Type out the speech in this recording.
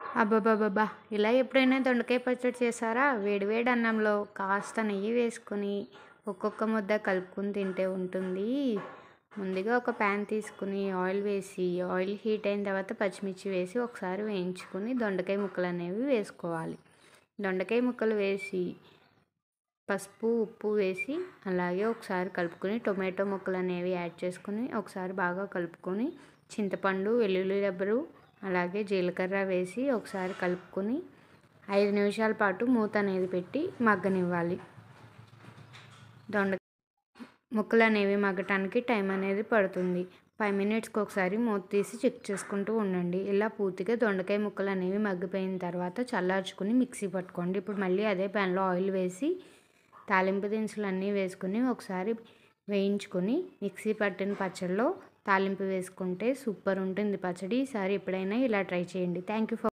అబ్బబ్బబ్బబ్బా! ఇలా ఎప్పుడైనా దొండకాయ పచ్చడి చేశారా? వేడి వేడి అన్నంలో కాస్త నెయ్యి వేసుకొని, ఒక్కొక్క ముద్ద కలుపుకొని తింటే ఉంటుంది. ముందుగా ఒక ప్యాన్ తీసుకొని ఆయిల్ వేసి, ఆయిల్ హీట్ అయిన తర్వాత పచ్చిమిర్చి వేసి ఒకసారి వేయించుకొని దొండకాయ ముక్కలనేవి వేసుకోవాలి. దొండకాయ ముక్కలు వేసి, పసుపు, ఉప్పు వేసి అలాగే ఒకసారి కలుపుకొని టొమాటో ముక్కలనేవి యాడ్ చేసుకొని ఒకసారి బాగా కలుపుకొని చింతపండు, వెల్లుల్లి రెబ్బలు అలాగే జీలకర్ర వేసి ఒకసారి కలుపుకొని 5 నిమిషాల పాటు మూత అనేది పెట్టి మగ్గనివ్వాలి. దొండ ముక్కలు అనేవి మగ్గటానికి టైం అనేది పడుతుంది. 5 మినిట్స్కి ఒకసారి మూత తీసి చెక్ చేసుకుంటూ ఉండండి. ఇలా పూర్తిగా దొండకాయ ముక్కలు అనేవి మగ్గిపోయిన తర్వాత చల్లార్చుకుని మిక్సీ పట్టుకోండి. ఇప్పుడు మళ్ళీ అదే ప్యాన్లో ఆయిల్ వేసి తాలింపు దినుసులు అన్నీ వేసుకుని ఒకసారి వేయించుకొని మిక్సీ పట్టిన పచ్చడిలో తాలింపు వేసుకుంటే సూపర్ ఉంటుంది పచ్చడి. ఈసారి ఎప్పుడైనా ఇలా ట్రై చేయండి. Thank you for